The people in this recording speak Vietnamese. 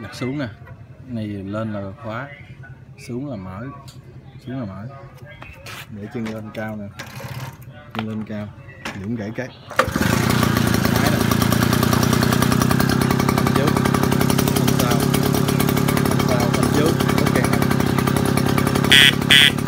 Đặt xuống nè, này lên là khóa, xuống là mở, xuống là mở. Để chân lên cao nè, chân lên cao, Dũng gãy cái. Máy nè, phanh trước, phanh sau, phanh trước, ok.